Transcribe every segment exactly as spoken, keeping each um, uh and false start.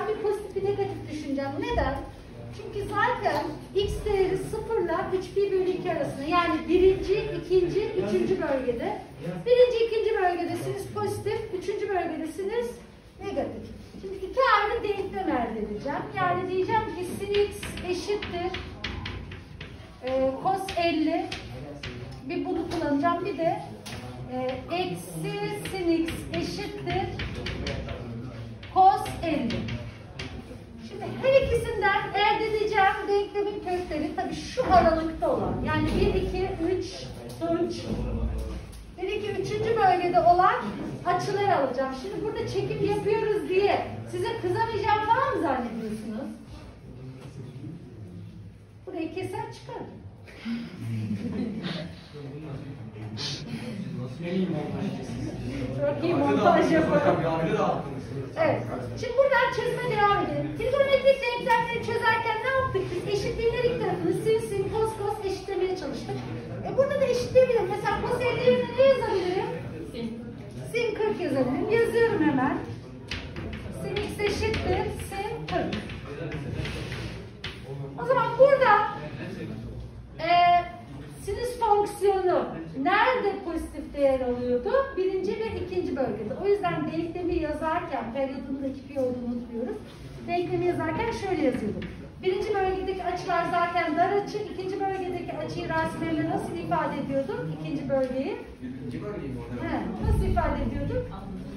ben bir pozitif bir negatif düşüneceğim. Neden? Çünkü zaten x değeri sıfırla üç pi bölü iki arasında, yani birinci, ikinci, üçüncü bölgede. Birinci, ikinci bölgedesiniz pozitif, üçüncü bölgedesiniz negatif. Şimdi iki ayrı denklem elde edeceğim. Yani diyeceğim ki sin x eşittir e, cos elli. Bir bunu kullanacağım. Bir de e, eksi sin x eşittir cos elli. Şimdi her ikisinden elde edeceğim denklemin kökleri tabii şu aralıkta olan. Yani bir, iki, üç, üç. bir, iki, üçüncü bölgede olan açılar alacağım. Şimdi burada çekim yapıyoruz diye size kızamayacağım falan mı zannediyorsunuz? Burayı keser çıkarım. Çok iyi montaj yaparım. Evet. Şimdi buradan çözüme devam edelim. Trigonometrik denklemleri çözerken ne yaptık biz? Eşitliğin her iki tarafını sin sin cos cos eşitlemeye çalıştık. E burada da eşitleyebilirim. Mesela cos elli yerine ne yazabilirim? Sin kırk yazabilirim. Yazıyorum hemen. Sin x eşittir sin kırk. O zaman burada e, sinüs fonksiyonu nerede pozitif değer alıyordu? Birinci ve ikinci bölgede. O yüzden denklemi yazarken, periyodundaki pi olduğunu unutmuyoruz. Denklemi yazarken şöyle yazıyordum. Birinci bölgedeki açılar zaten dar açı, ikinci bölgedeki açıyı rasyonelle nasıl ifade ediyordum? İkinci bölgeyi. İkinci bölgeyi mi orada? He, nasıl ifade ediyorduk?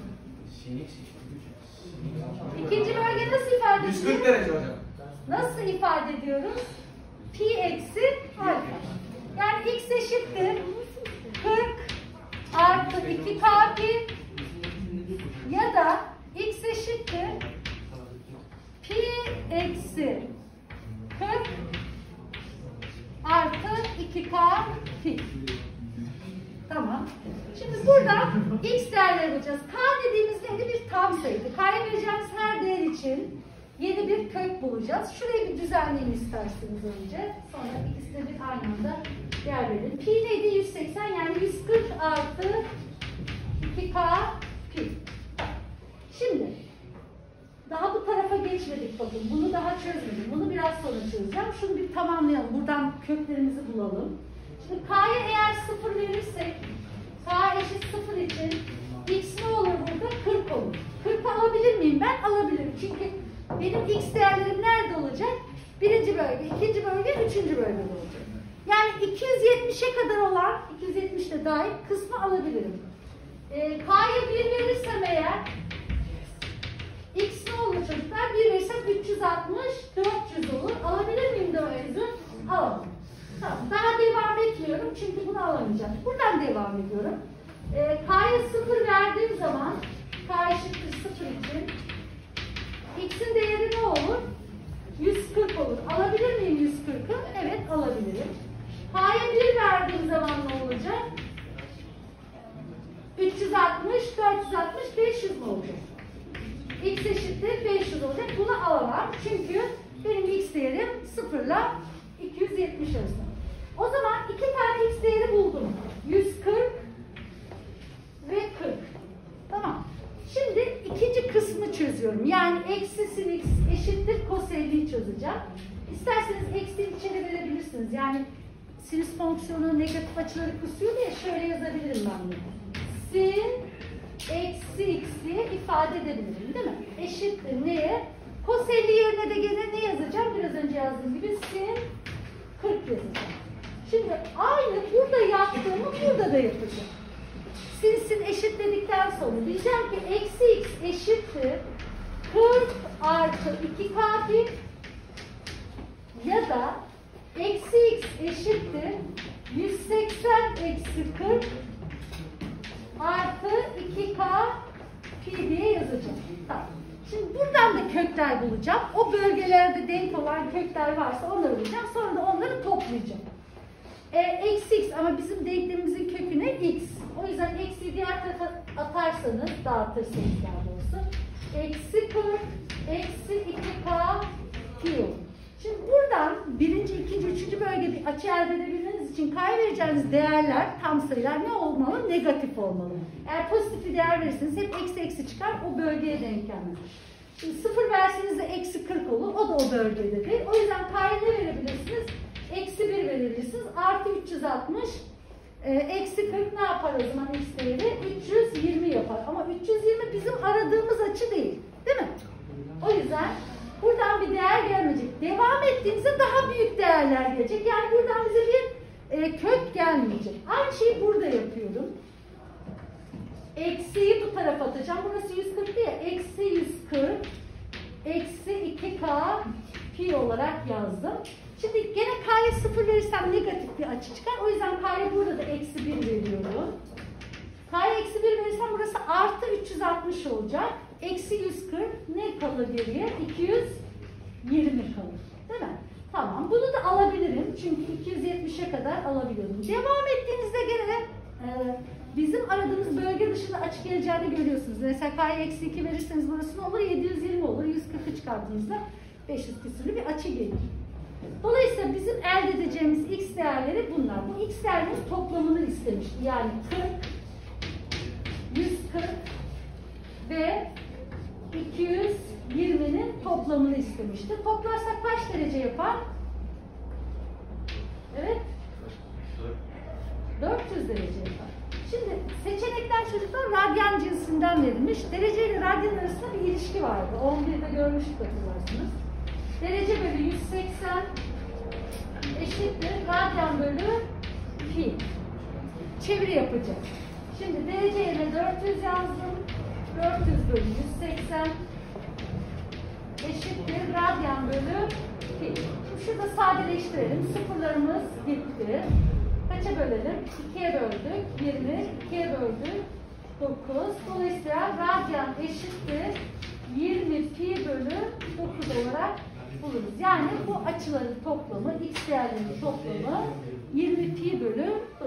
İkinci bölge nasıl ifade ediyorduk? yüz kırk derece hocam. Nasıl ifade ediyoruz? Pi eksi alfa. Yani x eşittir kırk artı iki k pi ya da x eşittir pi eksi kırk artı iki k pi. Tamam. Şimdi burada x değerleri bulacağız. K dediğimiz neydi? Bir tam sayıydı. K'ya vereceğimiz her değer için yeni bir kök bulacağız. Şurayı bir düzenleyin isterseniz önce. Sonra ikisine bir aynı anda yer verelim. Pi neydi? yüz seksen, yani yüz kırk artı iki k pi. Şimdi daha bu tarafa geçmedik bakın. Bunu daha çözmedim. Bunu biraz sonra çözeceğim. Şunu bir tamamlayalım. Buradan köklerimizi bulalım. Şimdi k'ya eğer sıfır verirsek, k eşit sıfır için x ne olur burada? kırk olur. kırk alabilir miyim? Ben alabilirim. Çünkü benim x değerlerim nerede olacak? Birinci bölge, ikinci bölge, üçüncü bölgede olacak. Yani iki yüz yetmişe kadar olan, iki yüz yetmiş de dahil kısmı alabilirim. E, K'ya bir verirsem eğer, x ne olur çocuklar? bir verirsem üç yüz altmış, dört yüz olur. Alabilir miyim dört yüzü? Alamam. Tamam. Daha devam etmiyorum çünkü bunu alamayacağım. Buradan devam ediyorum. E, K'ya sıfır verdiğim zaman, K eşittir sıfır için x'in değeri ne olur? yüz kırk olur. Alabilir miyim yüz kırkı? Evet, alabilirim. K'ya bir verdiğim zaman ne olacak? üç yüz altmış, dört yüz altmış, beş yüz mü olacak? X eşittir beş yüz olacak. Bunu alamam. Çünkü benim x değerim sıfır ile iki yüz yetmiş arasında. O zaman iki tane x değeri buldum. yüz kırk ve kırk. Tamam. Şimdi ikinci kısmı çözüyorum. Yani eksi sin x eşittir cos elliyi çözeceğim. İsterseniz eksi içeri verebilirsiniz. Yani sinüs fonksiyonu negatif açıları kısıyor diye şöyle yazabilirim ben bunu. Sin eksi x diye ifade edebilirim, değil mi? Eşittir neye? Cos elli yerine de gene ne yazacağım? Biraz önce yazdığım gibi sin kırk yazacağım. Şimdi aynı burada yaptığımı burada da yapacağım. Sin sin eşitledikten sonra diyeceğim ki eksi x eşittir kırk artı iki k pi ya da eksi x eşittir yüz seksen eksi kırk artı iki k pi diye yazacağım. Tamam. Şimdi buradan da kökler bulacağım. O bölgelerde denk olan kökler varsa onları bulacağım. Sonra da onları toplayacağım. E, eksi x ama bizim denklemimizin kökü ne? X. O yüzden eksi diğer tarafa atarsanız, dağıtırsanız daha doğrusu. Eksi kırk, eksi iki k pi olur. Şimdi buradan birinci, ikinci, üçüncü bölge bir açı elde edebilmeniz için k'ya vereceğiniz değerler, tam sayılar ne olmalı? Negatif olmalı. Eğer pozitif bir değer verirseniz hep eksi eksi çıkar, o bölgeye denk gelmez. sıfır verseniz de eksi kırk olur. O da o bölgede değil. O yüzden K'ya ne verebilirsiniz? Eksi bir verebilirsiniz. Artı üç yüz altmış. E, eksi kırk ne yapar o zaman x değeri? üç yüz yirmi yapar. Ama üç yüz yirmi bizim aradığımız açı değil. Değil mi? O yüzden buradan bir değer gelmeyecek. Devam ettiğimizde daha büyük değerler gelecek. Yani buradan bize bir e, kök gelmeyecek. Aynı şeyi burada yapıyorum. Eksiyi bu tarafa atacağım. Burası yüz kırk değil. Eksi yüz kırk. Eksi iki k pi olarak yazdım. Şimdi gene k'ya sıfır verirsem negatif bir açı çıkar. O yüzden k'ya burada da eksi bir veriyorum. K'ya eksi bir verirsem burası artı üç yüz altmış olacak. Eksi yüz kırk ne kalır geriye? iki yüz yirmi kalır. Değil mi? Tamam. Bunu da alabilirim. Çünkü iki yüz yetmişe kadar alabiliyordum. Devam ettiğinizde gene e, bizim aradığımız bölge dışında açı geleceğini görüyorsunuz. Mesela k'ya eksi iki verirseniz burası ne olur? yedi yüz yirmi olur. yüz kırkı çıkardığınızda beş yüz küsürlü bir açı gelir. Dolayısıyla bizim elde edeceğimiz x değerleri bunlar. Bu x değerlerin toplamını istemişti. Yani kırk, yüz kırk ve iki yüz yirminin toplamını istemişti. Toplarsak kaç derece yapar? Evet. dört yüz derece yapar. Şimdi seçenekler çocuklar radyan cinsinden verilmiş. Derece ile radyan arasında bir ilişki vardı. on birde görmüştük hatırlarsınız. Derece bölü yüz seksen eşittir radyan bölü pi. Çeviri yapacağız. Şimdi derece yerine dört yüz yazdım. dört yüz bölü yüz seksen eşittir radyan bölü pi. Şimdi şurada sadeleştirelim. Sıfırlarımız gitti. Kaça bölelim? ikiye böldük. yirmi. ikiye böldük. dokuz. Dolayısıyla radyan eşittir yirmi pi bölü dokuz olarak buluruz. Yani bu açıların toplamı, x değerlerinin toplamı yirmi pi bölü